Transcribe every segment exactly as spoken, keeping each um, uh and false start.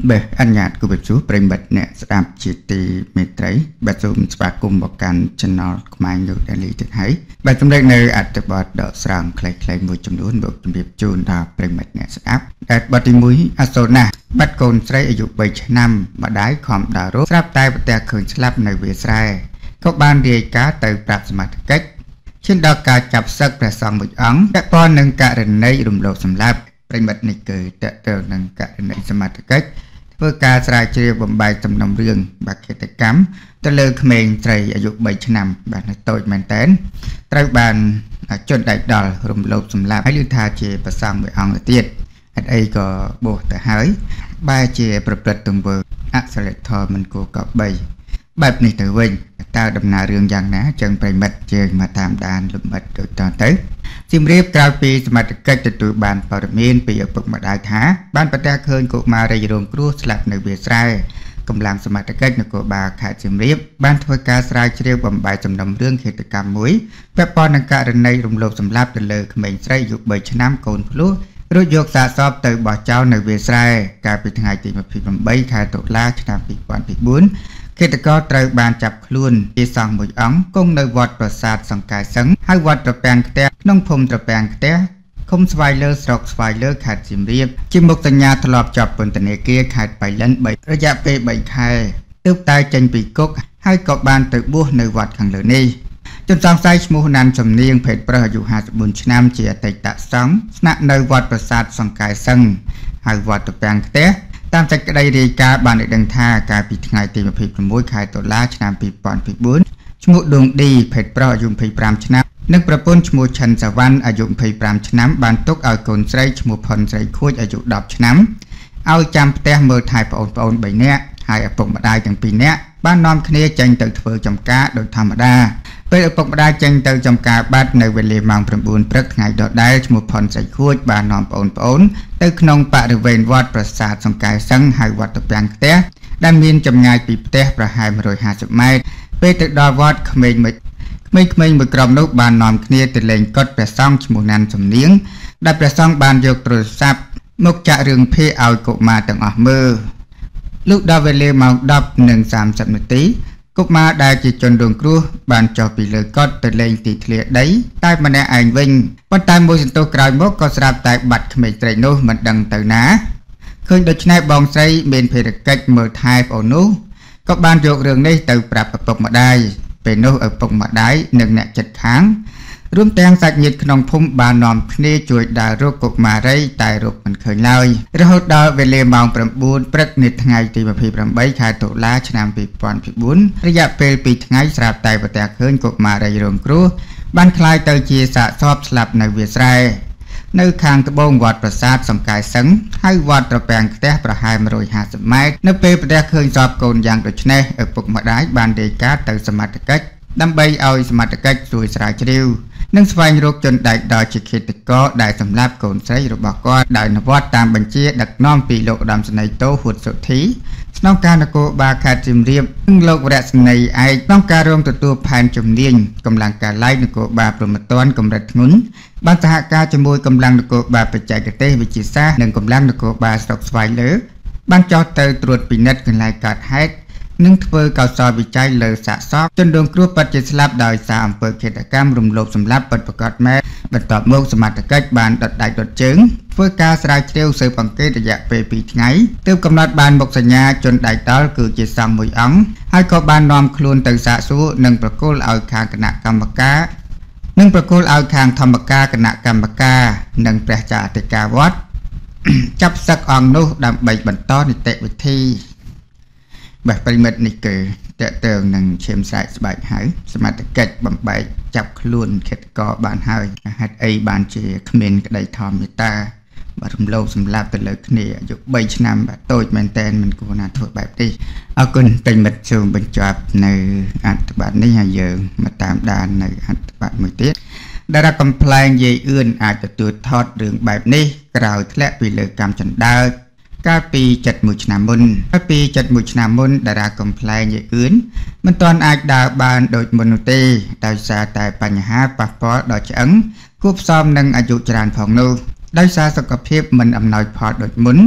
Beh, anh nhạt của bếp chú bring bật nè sạp chỉ tì mệt trấy bật zoom spa cùng một căn channel của mình được đại lý thực hãy bật trong đây nơi ạt tập bật đỡ sàng clay clay mùi trong đốn bộ trong bếp chú đà bring bật nè sạp đạt bật tình mũi asona bắt côn sấy ở dục bảy năm mà đái khom đà rốt sạp tay bật tè khởi slap nơi về sài các ban địa cá từ prap smart cách trên đó cả chập sắc và song một ống các con nâng cả rừng này đùm lột sầm lạp bring bật này cười tệ tờ nâng cả rừng này smart cách với ca sài chia bầm bài tầm nòng riêng bạc hệ tệ cắm tờ lơ khmền sài ở dục bảy năm bạn là tôi mền tén trai bàn chọn đại đòn đùm lột sầm lạp hãy lưu tha chia và song một ống là tiệt ở đây có bộ tờ hới ba chia bật bật từng vừa accelerator mình của cọp bảy bật này từ vinh tao đầm nào riêng rằng ná chân phải mật chơi mà tam đàn lụm mật được toàn tới sim riệp cao pi mà cách từ tụi bàn vào đầm miên bị ở bậc mà đại thá ban bắt ra khơi của mà đây rồng cruise lạp nơi việt sài cầm làm sầm mặt cách của bà khai sim riệp ban thôi ca sài chơi bầm bài sầm nằm riêng khi từ cam muối phép pon năng cả rừng này rồng lột sầm lạp từ lời mình sài dục bảy năm cồn lúa rồi dục xả xóp từ bỏ trao nơi việt sài cả bị ngày thì mà bị bầm bay khai tổ la năm bị quan bị bốn khi ta có trời bàn chập luôn đi sang một ống công nơi vọt và sạt sang cài sấn hai vọt trở bèn té nông phum trở bèn té không xoay lơ sọc xoay lơ khát chìm riệp chim một tầng nhà thọ lọp chọc bồn tầng này kia khát bảy lần bảyระยะเปbảy khai ướp tay chân bị cốc hai cọp bàn tự buông nơi vọt khẳng lửa niจนสองไซส์มูนันสำเนียงเพจประอยู่หาสบุญชนามเจียติตะสองนักในวัดประสาทสังกายซึ่งหายวัดตะแปงเตะตามจากใดดีกาบานในดังท่าการปิดไงตีมาผิดประมวยขายตัวล้าชนามปีปอนปีบุญชมุดวงดีเพจประยุมพีปรามชนะนึกประปุ่นชมุชันสวรรค์อายุพีปรามชนะบานตุกเอาโกนใส่ชมุพลใส่คุยอายุดอกชนะเอาจำเตะเมื่อไทยปอนปอนใบเนี้ยหายปกมาได้อย่างปีเนี้ยบ้านนอมคเนจังตึกเฟือจำกาโดยธรรมดาเป็นอุปกรณ์จังตึกจำกาบัดในเวลามังประบุนพฤกษ์ไงดอดได้ชมุพรใส่คุยบ้านนอมปอนปอนตึกนองปะริเวณวัดประสาทสงกายสังหายวัดตะแปงเตะด้านมีนจำไงปีเตะประหายมาโดยหาสิบเมตรเป็นตึกดอวัดเขมรไม่เขมรมือกรอบนุกบ้านนอมคเนติเลงกดประซ่องชมุนันสำเนียงได้ประซ่องบ้านโยกตรวจทรัพย์มุกจะเรื่องเพเอากมาตั้งออกมือลูกดาวเวลมาดับหนึ่งสามสิบนาทีกุกมาได้จิตจนดวงครูบานจอปีเลยก็ตะเลงตีเทลียได้ใต้มาในอ่างวิ่งปันตายมวยสินโตกลายมกก็สลับแต่บัดเขมรไตรโนมันดังเตอหนาเคยโดยชนะบองไซเบนเพรกัดเมื่อไทยปอนุก็บานโยกเรื่องนี้เตอปรับปกมาได้เป็นโนเอาปกมาได้หนึ่งแหนจัดค้างร่วมแตงสักยิดขนมพุ่มบานนอมคเนจวยดารุกกมาได้ตายรุกมันเคยเล่าเราดาวเวลามองประบุนปรักนิดไงตีมาพีประใบขายตุลาชนามปีปอนปีบุญระยะเปลปีไงสลับตายประแตกเคยกกมาได้รวมครูบ้านคลายเตอจีสะชอบสลับในเวียสไรในคางตะบงวัดประสาทสังกายสังให้วัดตะแปงเตะประหายมาโดยหาสมัยในเปลประแตกเคยชอบโกนยางโดยชนะเอปกมาได้บานเดกาเตอสมัติกัดดำใบเอาสมัติกัดสวยสลายเชียวนั่งสบายรูปจนได้ดอยจิตติก็ได้สำหรับโกนใช้รูปบอกก็ได้นวัดตามบัญชีดักน้อมปีโลกดำสนัยโตหุดสุดทีน้องการโกบาคาจิมเรียบซึ่งโลกแรกสนัยไอต้องการรวมตัวตัวผ่านจุ่มเลียงกำลังการไล่นโกบาปรมตอนกำลังงุนบางสหการจมูกกำลังนโกบาปัจจัยกเตวิจิซ่าหนึ่งกำลังนโกบาสกสไวเลอร์บางจอเตอตรวจปีนัดกันลายการแฮกนึ่งเพื่อเก่าซอยวิจัยเลยสะซอกจนดวงครูปัจจิสลับโดยสามเปิดเขตกรรมรุมโลบสำรับปัจประกอบแม่บรรทบมุกสมัติเกิดบานดัดได้ดัดจึงเพื่อการสลายเชี่ยวสืบปังเกตระยะเปปีไงเติมกำลังบานบกสัญญาจนได้ตอคือจิตสังมวยอังให้กบานนอมคลุนตึงสะสู้หนึ่งประกุลเอาคางคณะกรรมการหนึ่งประกุลเอาคางธรรมกาคณะกรรมการหนึ่งประจ่าติกาวัดจับสักอังนุดำใบบรรทอนิเตวิธีแบบปริมาณนี่คือเตะเติมหนังเชื่อมสายสบายหายสมาร์ทเก็ตบำบัดจับคลุนเข็ดกอบานหายฮัดไอบานเจคเมนกระไดทอมมิตาบารมโลสำหรับแต่เลยเนี่ยยุใบชนามแบบโต้แมนเทนมันกูน่าถูกแบบนี้เอาคนเป็นมัดชูบรรจับในอัตบัตนี้ให้เยอะมาตามด้านในอัตบัตมือเตี้ยได้รับคำพลายยีอื่นอาจจะตัวทอดเรื่องแบบนี้กล่าวและปีเลยกรรมจันดาก้าปีจัดมุชนามุนก้าปีจัดมุชนามุนดาราคอมเพลย์อย่างอื่นมันตอนอาจดาบานโดยมนุษย์ดาวซาแต่ปัญหาปักปอดอยจังควบซ้อมนังอายุจรานผ่องนูดาวซาสกปรกมันอำนวยพอดโดยมุน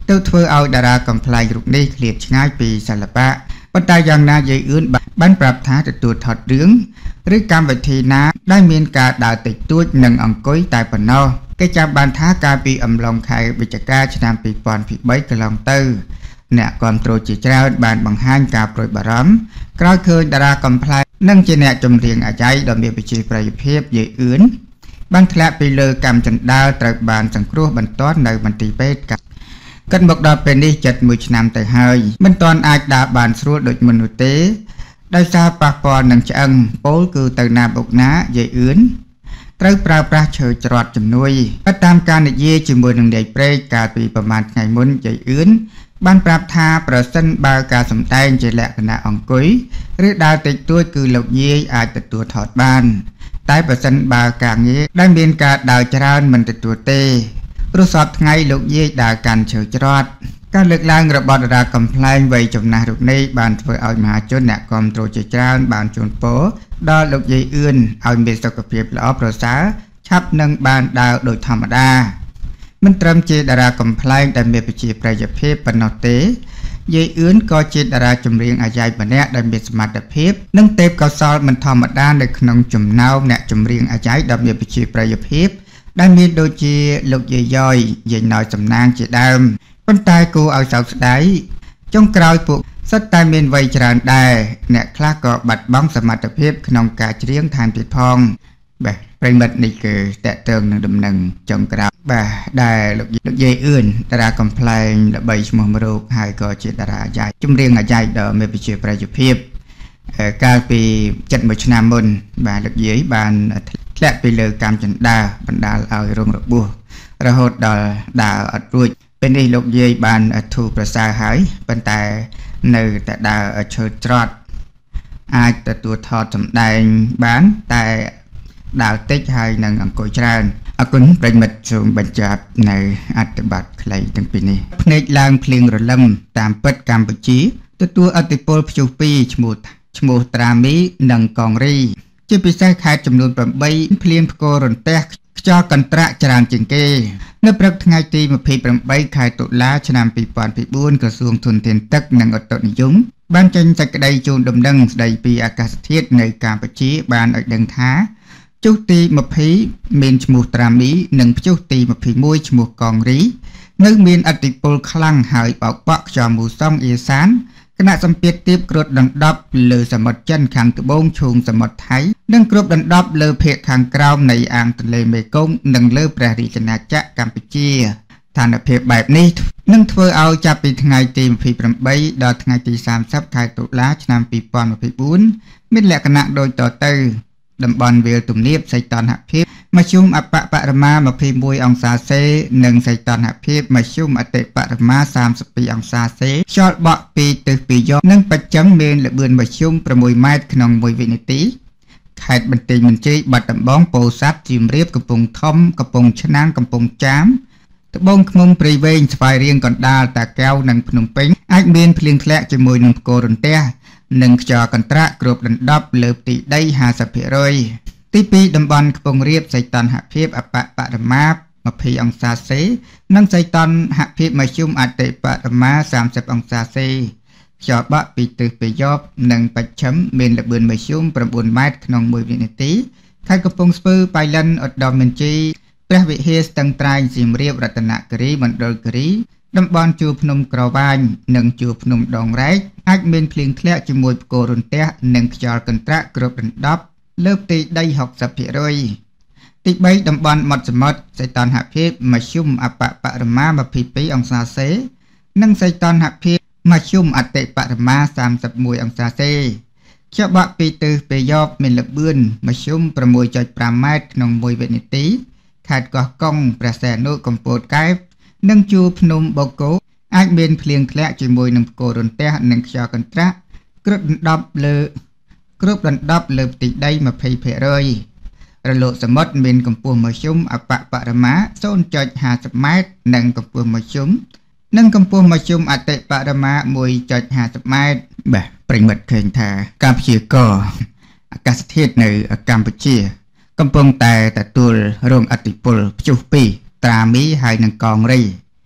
ទៅធ្វើឲ្យតារាកំ pl ែងរូបនេះឃ្លាតឆ្ងាយពីសិល្បៈប៉ុន្តែយ៉ាងណាយាយអឿនបានប្រាប់ថាទទួលថតរឿងឬកម្មវិធីណាដែលមានការដើរតិចតួចនិងអង្គុយតែប៉ុណ្ណោះគេចាប់បានថាកាលពីអំឡុងខែវិច្ឆិកាឆ្នាំពីរពាន់បីកន្លងទៅអ្នកគាំទ្រជាច្រើនបានបង្ហាញការព្រួយបារម្ភក្រោយឃើញតារាកំ pl ែងនិងជាអ្នកចម្រៀងអាយ៉ៃដ៏មានប្រជាប្រិយភាពយាយអឿនបានធ្លាក់ពីលើកម្មចណ្ដើរត្រូវបានសង្គ្រោះបន្ទាន់នៅមន្ទីរពេទ្យគិតមកដល់ពេលនេះជិតមួយឆ្នាំទៅហើយមិនទាន់អាចដើរបានស្រួលដូចមុននោះទេដោយសារប៉ះពាល់នឹងឆ្អឹងពោលគឺទៅណាបុកណាយាយអឿនត្រូវប្រើប្រាស់ឈើច្រត់ជំនួយបើតាមការនិយាយជាមួយនឹងនាយព្រែកកាលពីប្រហែលថ្ងៃមុនយាយអឿនបានប្រាប់ថាប្រសិនបើការសម្ដែងជាលក្ខណៈអង្គុយឬដើរតិចតួចគឺលោកយាយអាចទទួលថតបានតែប្រសិនបើការងារដែលមានការដើរច្រើនមិនទទួលទេព្រោះសពថ្ងៃលោកយាយដើរកាន់ឈើច្រត់ការលើកឡើងរបស់តារាកំ pl ែងវ័យចំណាស់រូបនេះបានធ្វើឲ្យមហាជនអ្នកគាំទ្រជាច្រើនបានជូនពរដល់លោកយាយអឿនឲ្យមានសុខភាពល្អប្រសើរឆាប់នឹងបានដើរដូចធម្មតាមិនត្រឹមជាតារាកំ pl ែងដែលមានប្រជាប្រិយភាពប៉ុណ្ណោះទេយាយអឿនក៏ជាតារាចម្រៀងអាយ៉ៃម្នាក់ដែលមានសមត្ថភាពនិងទេពកោសល្យមិនធម្មតានៅក្នុងចំណោមអ្នកចម្រៀងអាយ៉ៃដ៏មានប្រជាប្រិយភាពដែលមានដូចជាលោកយាយយ៉យយាយណោយសំណាងជាដើមប៉ុន្តែគួរឲ្យសោកស្ដាយចុងក្រោយពួកសិតតែមានវ័យច្រើនដែរអ្នកខ្លះក៏បាត់បង់សមត្ថភាពក្នុងការច្រៀងថែមទៀតផងបាទប្រិមិត្តនេះគឺតេតើងនឹងដំណឹងចុងក្រោយបាទដែលលោកលោកយាយអឿនតារាកំ pl ែងល្បីឈ្មោះមរូបហើយក៏ជាតារាអាយ៉ៃចម្រៀងអាយ៉ៃដ៏មានប្រជាប្រិយភាពកាលពីជិតមួយឆ្នាំមុនបាទលោកយាយបានធ្លាក់ពីលើកម្មចណ្ដើរបណ្ដាលឲ្យរងរបួសរហូតដល់ដើរអត់រួចពេលនេះលោកយាយបានធូរប្រសើរហើយប៉ុន្តែនៅតែដើរឈើច្រត់អាចទទួលថតសម្ដែងបានតែដើរតិចហើយនឹងអង្គុយច្រើនអរគុណប្រិមិត្តសូមបញ្ចប់នៅអត្ថបទខ្លីទាំងពីរនេះភ្នែកឡើងភ្លៀងរលឹមតាមពិតកម្ពុជាទទួលឥទ្ធិពលព្យុះពីរឈ្មោះឈ្មោះត្រាមីនិងកងរីជាពិសេសខេត្តចំនួនប្រាំបីភ្លៀងផ្គររន្ទះខ្យល់កន្ត្រាក់ច្រើនជាងគេនៅព្រឹកថ្ងៃទីម្ភៃប្រាំបីខែតុលាឆ្នាំពីរពាន់បួនក្រសួងធនធានទឹកនិងឧតុនិយមបានចេញសេចក្តីជូនដំណឹងស្តីពីអាកាសធាតុនៅកម្ពុជាបានឲ្យដឹងថាព្យុះទីម្ភៃមានឈ្មោះត្រាមីនិងព្យុះទីម្ភៃមួយឈ្មោះកងរីនៅមានឥទ្ធិពលខ្លាំងហើយបោកបក់ខ្យល់មូសុងអេសានគណៈសម្ពាធទាបគ្រុតដណ្ដប់លើសមុទ្រចិនខាងត្បូងឈូងសមុទ្រថៃនិងគ្របដណ្ដប់លើភាគខាងក្រោមនៃអាងទន្លេមេគង្គនិងលើព្រះរាជាណាចក្រកម្ពុជាស្ថានភាពបែបនេះនឹងធ្វើឲ្យចាប់ពីថ្ងៃទីម្ភៃប្រាំបីដល់ថ្ងៃទីសាមសិបខែតុលាឆ្នាំពីរពាន់បួនមានលក្ខណៈដូចតទៅតំបន់វាលទំនាបសីតុណ្ហភាពមធ្យមអបបរមាម្ភៃមួយអង្សាសេនិងសីតុណ្ហភាពមធ្យមអតិបរមាសាមសិបពីរអង្សាសេខ្យល់បក់ពីទិសពីរយកនិងបច្ចឹងមានល្បឿនមធ្យមប្រាំមួយម៉ែត្រក្នុងមួយវិនាទីខេត្តបន្ទាយមានជ័យបាត់ដំបងពោធិ៍សាត់សៀមរាបកំពង់ធំកំពង់ឆ្នាំងកំពង់ចាមត្បូងឃ្មុំព្រៃវែងស្វាយរៀងកណ្ដាលតាកែវនិងភ្នំពេញអាចមានភ្លៀងធ្លាក់ជាមួយនឹងផ្គររន្ទះនិងខ្យល់កន្ត្រាក់គ្របដណ្ដប់លើផ្ទៃដីห้าสิบភាគរយ ទីពីរតំបន់ខ្ពង់រាបសីតុណ្ហភាពអបបរមាម្ភៃអង្សាសេនិងសីតុណ្ហភាពមធ្យមអតិបរមាសាមសិបអង្សាសេខ្យល់បក់ពីទិសពាយព្យនិងបច្ចឹមមានល្បឿនមធ្យមប្រាំបួនម៉ែត្រក្នុងមួយវិនាទីខេត្តកំពង់ស្ពឺបៃលិនឧត្តរមានជ័យព្រះវិហារស្ទឹងត្រែងសៀមរាបរតនគិរីមណ្ឌលគិរីតំបន់ជួរភ្នំក្រវាញនិងជួរភ្នំដងរែកអាចមានភ្លៀងធ្លាក់ជាមួយផ្គររន្ទះនិងខ្យល់កន្ត្រាក់គ្របដណ្ដប់លើផ្ទៃដីหกสิบភាគរយ ទីបីតំបន់មាត់សមុទ្រសីតុណ្ហភាពមធ្យមអបបរមាម្ភៃពីរអង្សាសេនិងសីតុណ្ហភាពមធ្យមអតិបរមាសាមសិបមួយអង្សាសេខ្យល់បក់ពីទិសពាយព្យមានល្បឿនមធ្យមប្រាំមួយចុចប្រាំម៉ែត្រក្នុងមួយវិនាទីខេត្តកោះកុងព្រះសីហនុកំពតកែបនិងជួរភ្នំបូកគោអាចមានភ្លៀងធ្លាក់ជាមួយនឹងផ្គររន្ទះនិងខ្យល់កន្ត្រាក់គ្របដណ្ដប់លើគ្របដណ្ដប់លើផ្ទៃដីยี่สิบភាគរយ រលកសមុទ្រមានកម្ពស់មធ្យមអបបរមា ศูนย์จุดห้าสิบ ម៉ែត្រនិងកម្ពស់មធ្យមនិងកម្ពស់មធ្យមអតិបរមា មួយจุดห้าสิบ ម៉ែត្របាទប្រិមិត្តឃើញថាការព្យាករណ៍អាកាសធាតុនៅកម្ពុជាកំពុងតែទទួលរងឥទ្ធិពលព្យុះពីរត្រាមីហើយនិងកងរី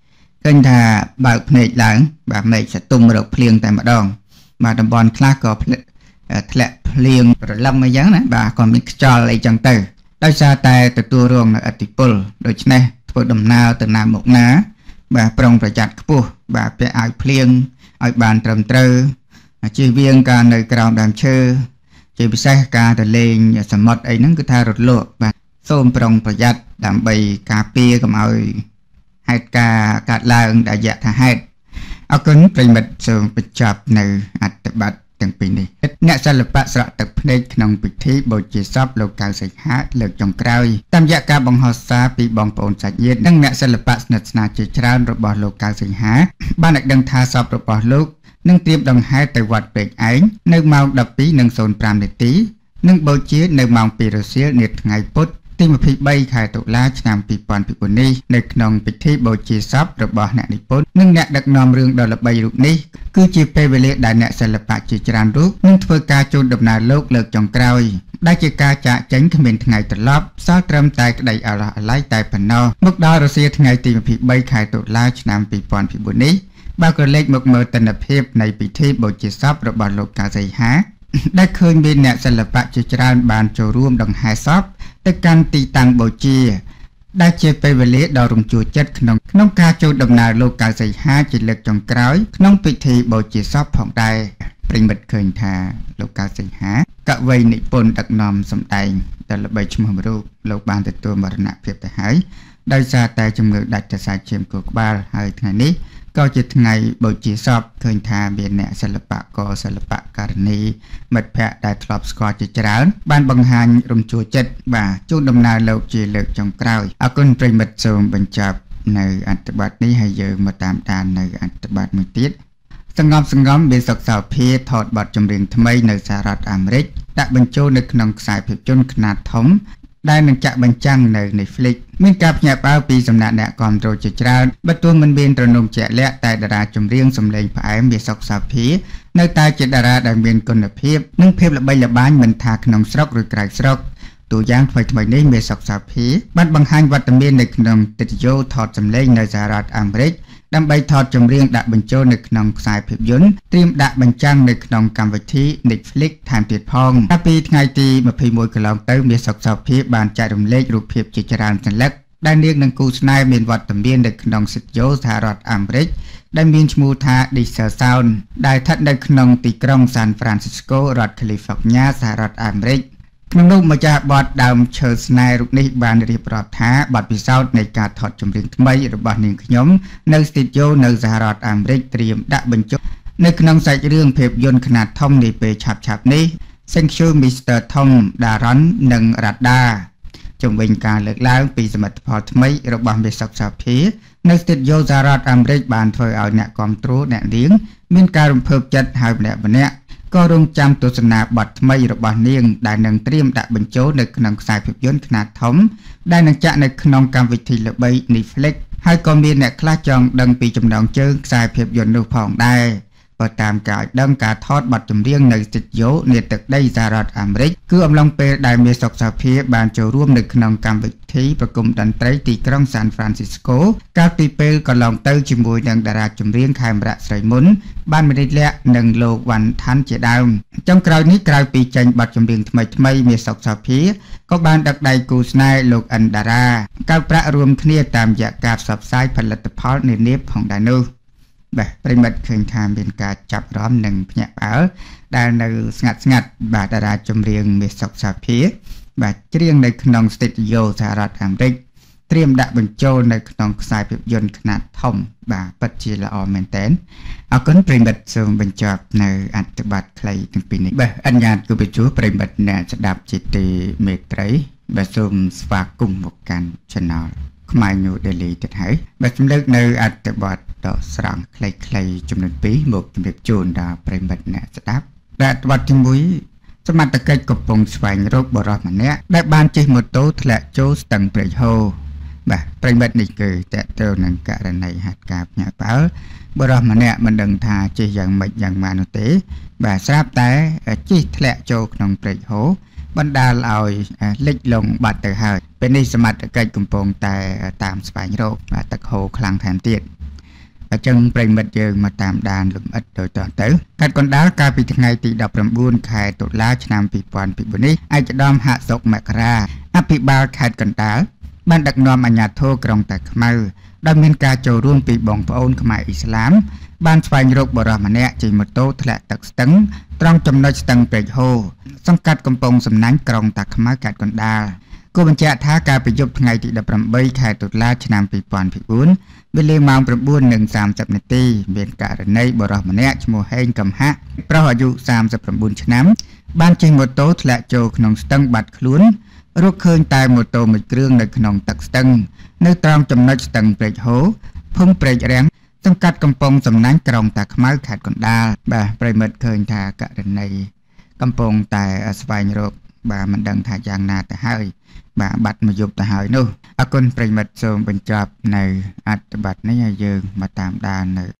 ឃើញថាបើកភ្នែកឡើងបាទមេឃសតុំរកភ្លៀងតែម្ដងបាទតំបន់ខ្លះក៏ធ្លាក់ភ្លៀងរលឹមអីចឹងណាបាទក៏មានខ្យល់អីចឹងទៅដោយសារតែទទួលរងនៅឥទ្ធិពលដូច្នេះធ្វើដំណើរទៅណាមកណាបាទប្រុងប្រយ័ត្នខ្ពស់បាទពាក់អាវភ្លៀងឲ្យបានត្រឹមត្រូវជៀសវាងការនៅក្រោមដើមឈើជាពិសេសការទៅលេងសមុទ្រអីហ្នឹងគឺថារត់លក់បាទសូមប្រុងប្រយ័ត្នដើម្បីការពារកុំឲ្យហេតុការណ៍កើតឡើងដែលយថាហេតុអរគុណប្រិមិត្តសូមបញ្ចប់នៅអត្ថបទទាំងពីរនេះអ្នកសិល្បៈស្រក់ទឹកភ្នែកក្នុងពិធីបូជាសពលោកកៅសីហាលើកចុងក្រោយតាមរយៈការបង្ហោះសារពីបងប្អូនសាច់ញាតិនិងអ្នកសិល្បៈស្និទ្ធស្នាលជាច្រើនរបស់លោកកៅសីហាបានឲ្យដឹងថាសពរបស់លោកនឹងត្រៀមដង្ហែទៅវត្តពេកឯងនៅម៉ោង ដប់ពីរ និង សូន្យប្រាំ នាទីនិងបូជានៅម៉ោង ពីរ រសៀលនាថ្ងៃពុធទីម្ភៃបីខែតុលាឆ្នាំពីរពាន់ពីរនេះនៅក្នុងពិធីបូជាសពរបស់អ្នកនិពន្ធនិងអ្នកដឹកនាំរឿងដ៏ល្បីរូបនេះគឺជាពេលវេលាដែលអ្នកសិល្បៈជាច្រើនរូបនឹងធ្វើការជូនដំណើរលោកលើកចុងក្រោយដែលជាការចាកចេញគ្មានថ្ងៃត្រឡប់សល់ត្រឹមតែក្តីអាឡោះអាល័យតែប៉ុណ្ណោះមកដល់រសៀលថ្ងៃទីម្ភៃបីខែតុលាឆ្នាំពីរពាន់ពីរនេះបើក៏លេចមកមើលទិដ្ឋភាពនៃពិធីបូជាសពរបស់លោកកៅសីហាដែលឃើញមានអ្នកសិល្បៈជាច្រើនបានចូលរួមដង្ហែសពទៅកាន់ទីតាំងបូជាដែលជាពេលវេលាដ៏រំជួលចិត្តក្នុងក្នុងការចូលដំណើរលោកកៅសីហាជាលើកចុងក្រោយក្នុងពិធីបូជាសពផងដែរប្រិមិត្តឃើញថាលោកកៅសីហាកវីនិពន្ធដឹកនាំសម្ដែងដែលល្បីឈ្មោះមួយរូបលោកបានទទួលមរណភាពទៅហើយដោយសារតែជំងឺដាច់សរសៃឈាមខួរក្បាលហើយថ្ងៃនេះក៏ជាថ្ងៃបូជាសពឃើញថាមានអ្នកសិល្បករសិល្បករនីមិត្តភ័ក្តិដែលធ្លាប់ស្គាល់ជាច្រើនបានបង្ហាញរំជួលចិត្តបាទជូនដំណើរលោកជាលើកចុងក្រោយអរគុណប្រិមិត្តសូមបញ្ចប់នៅអត្ថបទនេះហើយយើងមកតាមដាននៅអត្ថបទមួយទៀតសង្ងំសង្ងំមានសុខសោភាថតបទចម្រៀងថ្មីនៅសហរដ្ឋអាមេរិកដាក់បញ្ចូលនៅក្នុងខ្សែភាពយន្តខ្នាតធំដែលនឹងចាក់បញ្ចាំងនៅ Netflix មានការភ្ញាក់ផ្អើលពីសំណាក់អ្នកគាំទ្រជាច្រើនបើទោះមិនមានត្រនំជាក់លាក់តែតារាចម្រៀងសម្លេងផ្អែមវាសុកសាភានៅតែជាតារាដែលមានគុណភាពនិងភាពល្បីល្បាញមិនថាក្នុងស្រុកឬក្រៅស្រុកតួយ៉ាងថ្មីៗនេះមានសុកសាភាបានបង្ហាញវត្តមាននៅក្នុងទិដ្ឋយោថតសម្លេងនៅសហរដ្ឋអាមេរិកដើម្បីថតចម្រៀងដាក់បញ្ចូលនៅក្នុងខ្សែភាពយន្តត្រៀមដាក់បញ្ចាំងនៅក្នុងកម្មវិធី Netflix ថែមទៀតផងកាលពីថ្ងៃទីម្ភៃមួយកន្លងទៅមានសុខសោភាបានចែករំលែករូបភាពជាច្រើនសន្លឹកដែលនាងនិងគូស្នេហ៍មានវត្តមាននៅក្នុងស្ទូឌីយោសហរដ្ឋអាមេរិកដែលមានឈ្មោះថា Diesel Sound ដែលស្ថិតនៅក្នុងទីក្រុង San Francisco រដ្ឋ California សហរដ្ឋអាមេរិកក្នុងនោះម្ចាស់បទដើមឈើស្នេហ៍រូបនេះបានរៀបរាប់ថាបទពិសោធន៍នៃការថតចម្រៀងថ្មីរបស់នាងខ្ញុំនៅស្ទូឌីយោនៅសហរដ្ឋអាមេរិកត្រៀមដាក់បញ្ចូលនៅក្នុងសាច់រឿងភាពយន្តខ្នាតធំនាពេលឆាប់ៗនេះ Thank you Mister Tom Daron និង Radha ជំវិញការលើកឡើងពីសមិទ្ធផលថ្មីរបស់មេសុកសាភានៅស្ទូឌីយោសហរដ្ឋអាមេរិកបានធ្វើឲ្យអ្នកគាំទ្រអ្នកនាងមានការរំភើបចិត្តហើយម្នាក់ម្នាក់ក៏រងចាំទស្សនាបទថ្មីរបស់នាងដែលនឹងត្រៀមដាក់បញ្ចូលនៅក្នុងខ្សែភាពយន្តខ្នាតធំដែលនឹងចាក់នៅក្នុងកម្មវិធីល្បី Netflix ហើយក៏មានអ្នកខ្លះចង់ដឹងពីចំណងជើងខ្សែភាពយន្តនោះផងដែរបើតាមការដឹងការថតបទចម្រៀងនៅស្ទូឌីយោនាទឹកដីសហរដ្ឋអាមេរិកគឺអំឡុងពេលដែលមានសុកសាភាបានចូលរួមនៅក្នុងកម្មវិធីប្រគំតន្ត្រីទីក្រុង San Francisco កាលពីពេលកន្លងទៅជាមួយនឹងតារាចម្រៀងខេមរៈស្រីមុនបានមនិតលក្ខនិងលោកវ៉ាន់ថាន់ជាដើមចុងក្រោយនេះក្រៅពីចេញបទចម្រៀងថ្មីថ្មីមានសុកសាភាក៏បានដឹកដៃគូស្នេហ៍លោកអិនតារាកៅប្រាក់រួមគ្នាតាមរយៈការផ្សព្វផ្សាយផលិតផលនានាផងដែរនោះបាទប្រិមិត្តឃើញថាមានការចាប់អារម្មណ៍និងភ្ញាក់ផ្អើលដែលនៅស្ងាត់ស្ងាត់បាទតារាចម្រៀងមេសុកសាភាបាទច្រៀងនៅក្នុងស្ទូឌីយោសហរដ្ឋអាមេរិកត្រៀមដាក់បញ្ចូលនៅក្នុងខ្សែភាពយន្តខ្នាតធំបាទពិតជាល្អមែនទែនអរគុណប្រិមិត្តសូមបញ្ចប់នៅអត្ថបទខ្លីទាំងពីរនេះបាទអញ្ញាតគូបជួប្រិមិត្តអ្នកស្ដាប់ជាទីមេត្រីបាទសូមស្វាគមន៍មកកាន់ Channel ខ្មែរ New Daily ទៀតហើយបាទជំរាបនៅអត្ថបទដកស្រង់ខ្លីៗចំនួនពីរមកជម្រាបជូនដល់ប្រិមិត្តអ្នកស្ដាប់ដែលអត្ថបទទីមួយសមត្ថកិច្ចកំពុងស្វែងរកបរិសម្នាក់ដែលបានជិះម៉ូតូធ្លាក់ចូលស្ទឹងព្រែកហូរបាទប្រិមិត្តនេះគឺតើតើនឹងករណីហេតុការណ៍ភ្ញាក់ផ្អើលបរិសម្នាក់មិនដឹងថាជិះយ៉ាងម៉េចយ៉ាងម៉ានោះទេបាទស្រាប់តែជិះធ្លាក់ចូលក្នុងព្រែកហូរបណ្ដាលឲ្យលិចលង់បាត់ទៅហើយពេលនេះសមត្ថកិច្ចកំពុងតែតាមស្វែងរកបាទទឹកហូរខ្លាំងថែមទៀតអញ្ចឹងប្រិមិត្តយើងមកតាមដានលំអិតដូចតទៅខេត្តកណ្ដាលកាលពីថ្ងៃទីដប់ប្រាំបួនខែតុលាឆ្នាំពីរពាន់ពីរនេះឯកឧត្តមហសុកមករាអភិបាលខេត្តកណ្ដាលបានដឹកនាំអាជ្ញាធរក្រុងតាខ្មៅដោយមានការចូលរួមពីបងប្អូនខ្មែរអ៊ីស្លាមបានស្វែងរកបរិសម្នាក់ជិះម៉ូតូធ្លាក់ទឹកស្ទឹងត្រង់ចំណុចស្ទឹងព្រែកហូរសង្កាត់កំពង់សំណាញ់ក្រុងតាខ្មៅខេត្តកណ្ដាលគូបញ្ជាក់ថាការប្រយុទ្ធថ្ងៃទីដប់ប្រាំបីខែតុលាឆ្នាំពីរពាន់ពីរវេលាម៉ោងប្រាំបួននិងសាមសិបនាទីមានករណីបរិសម្នាក់ឈ្មោះហេងកំហាក់ប្រុសអាយុសាមសិបប្រាំបួនឆ្នាំបានជិះម៉ូតូធ្លាក់ចូលក្នុងស្ទឹងបាត់ខ្លួនរកឃើញតែម៉ូតូមួយគ្រឿងនៅក្នុងទឹកស្ទឹងនៅត្រង់ចំណុចស្ទឹងព្រែកហូរភូមិព្រែករាំងសង្កាត់កំពង់សំណាញ់ក្រុងតាខ្មៅខេត្តកណ្ដាលបាទប្រិមិត្តឃើញថាករណីកំពុងតែស្វែងរកបាទមិនដឹងថាយ៉ាងណាទៅហើយបាទបាត់មកយប់ទៅហើយនោះអរគុណប្រិមិត្តសូមបញ្ចប់នៅអត្ថបទនេះឲ្យយើងមកតាមដាននៅ